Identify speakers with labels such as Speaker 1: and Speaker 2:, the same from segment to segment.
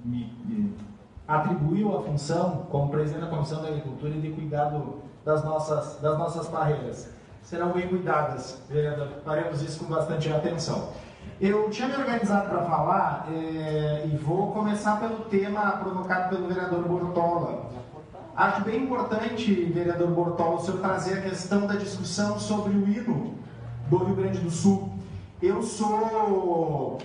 Speaker 1: me atribuiu a função, como presidente da Comissão da Agricultura, de cuidar das nossas barreiras. Serão bem cuidadas, vereador. Faremos isso com bastante atenção. Eu tinha me organizado para falar e vou começar pelo tema provocado pelo vereador Bortola. Acho bem importante, vereador Bortola, o senhor trazer a questão da discussão sobre o hino do Rio Grande do Sul. Eu sou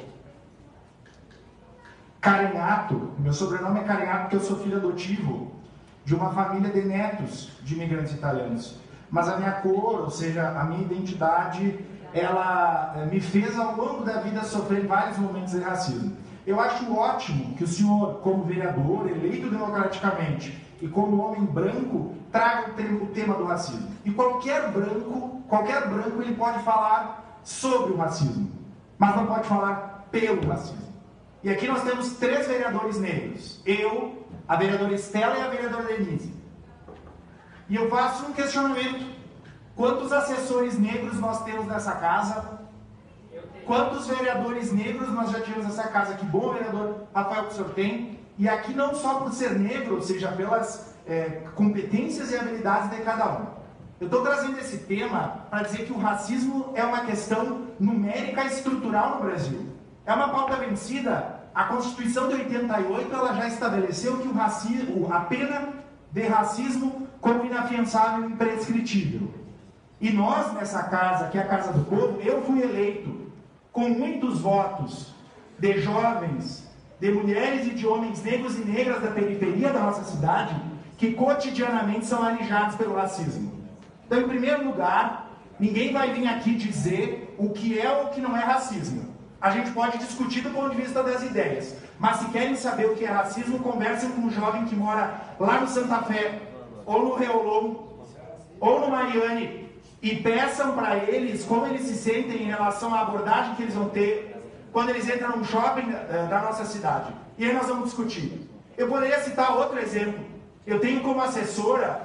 Speaker 1: Carinhato, meu sobrenome é Carinhato porque eu sou filho adotivo de uma família de netos de imigrantes italianos. Mas a minha cor, ou seja, a minha identidade, ela me fez ao longo da vida sofrer vários momentos de racismo. Eu acho ótimo que o senhor, como vereador, eleito democraticamente e como homem branco, traga o tema do racismo. E qualquer branco ele pode falar sobre o racismo, mas não pode falar pelo racismo. E aqui nós temos 3 vereadores negros. Eu, a vereadora Estela e a vereadora Denise. E eu faço um questionamento. Quantos assessores negros nós temos nessa casa? Quantos vereadores negros nós já tivemos nessa casa? Que bom, vereador Rafael, que o senhor tem. E aqui não só por ser negro, ou seja, pelas competências e habilidades de cada um. Eu estou trazendo esse tema para dizer que o racismo é uma questão numérica e estrutural no Brasil. É uma pauta vencida. A Constituição de 88 ela já estabeleceu que a pena de racismo como inafiançável e imprescritível. E nós, nessa casa, que é a Casa do Povo, eu fui eleito com muitos votos de jovens, de mulheres e de homens negros e negras da periferia da nossa cidade, que cotidianamente são alijados pelo racismo. Então, em primeiro lugar, ninguém vai vir aqui dizer o que é ou o que não é racismo. A gente pode discutir do ponto de vista das ideias, mas se querem saber o que é racismo, conversem com um jovem que mora lá no Santa Fé, ou no Reolom, ou no Mariane, e peçam para eles como eles se sentem em relação à abordagem que eles vão ter quando eles entram num shopping da nossa cidade. E aí nós vamos discutir. Eu poderia citar outro exemplo. Eu tenho como assessora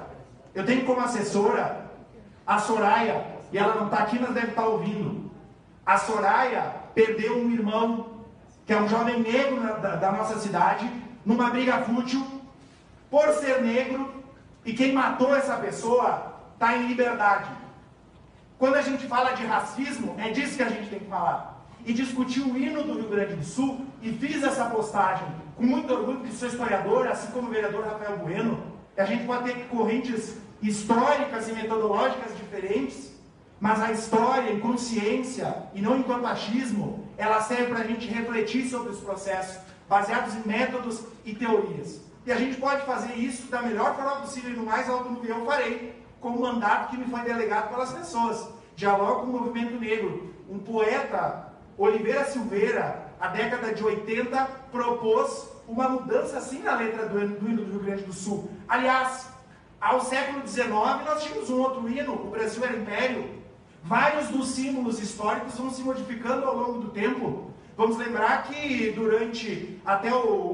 Speaker 1: a Soraya, e ela não está aqui, mas deve estar ouvindo. A Soraya perdeu um irmão, que é um jovem negro da nossa cidade, numa briga fútil, por ser negro, e quem matou essa pessoa está em liberdade. Quando a gente fala de racismo, é disso que a gente tem que falar. E discutir o hino do Rio Grande do Sul, e fiz essa postagem com muito orgulho, porque sou historiador, assim como o vereador Rafael Bueno, e a gente pode ter correntes históricas e metodológicas diferentes, mas a história em consciência, e não enquanto achismo, ela serve para a gente refletir sobre os processos, baseados em métodos e teorias. E a gente pode fazer isso da melhor forma possível, e no mais alto nível eu farei, com o mandato que me foi delegado pelas pessoas. Dialogo com o movimento negro. Um poeta, Oliveira Silveira, a década de 80, propôs uma mudança assim na letra do hino do Rio Grande do Sul. Aliás, ao século XIX nós tínhamos um outro hino, o Brasil era Império. Vários dos símbolos históricos vão se modificando ao longo do tempo. Vamos lembrar que até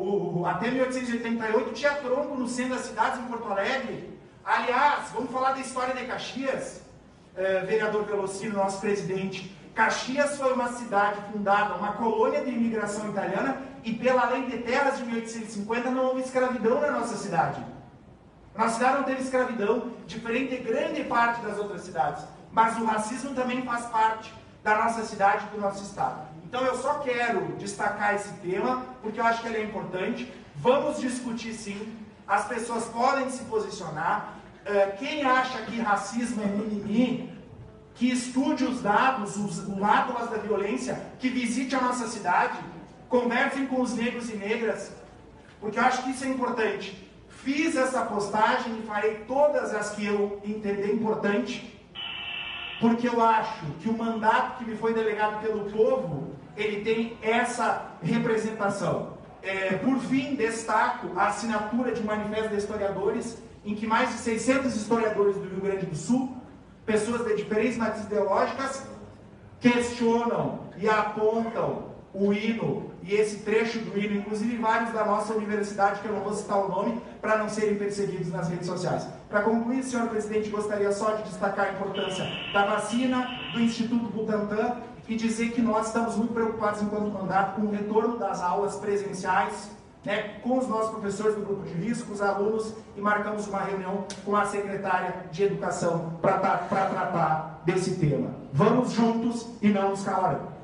Speaker 1: 1888 tinha tronco no centro das cidades em Porto Alegre. Aliás, vamos falar da história de Caxias, vereador Velocino, nosso presidente. Caxias foi uma cidade fundada, uma colônia de imigração italiana, e pela Lei de Terras de 1850 não houve escravidão na nossa cidade. Nossa cidade não teve escravidão, diferente de grande parte das outras cidades. Mas o racismo também faz parte da nossa cidade e do nosso estado. Então eu só quero destacar esse tema, porque eu acho que ele é importante. Vamos discutir sim, as pessoas podem se posicionar. Quem acha que racismo é mimimi, que estude os dados, o Atlas da Violência, que visite a nossa cidade, conversem com os negros e negras, porque eu acho que isso é importante. Fiz essa postagem e farei todas as que eu entender importante, porque eu acho que o mandato que me foi delegado pelo povo, ele tem essa representação. Por fim, destaco a assinatura de um manifesto de historiadores, em que mais de 600 historiadores do Rio Grande do Sul, pessoas de diferentes matrizes ideológicas, questionam e apontam o hino e esse trecho do hino, inclusive vários da nossa universidade, que eu não vou citar o nome, para não serem perseguidos nas redes sociais. Para concluir, senhor presidente, gostaria só de destacar a importância da vacina, do Instituto Butantan, e dizer que nós estamos muito preocupados enquanto mandato com o retorno das aulas presenciais né, com os nossos professores do grupo de risco, os alunos, e marcamos uma reunião com a secretária de Educação para tratar desse tema. Vamos juntos e não nos calarão.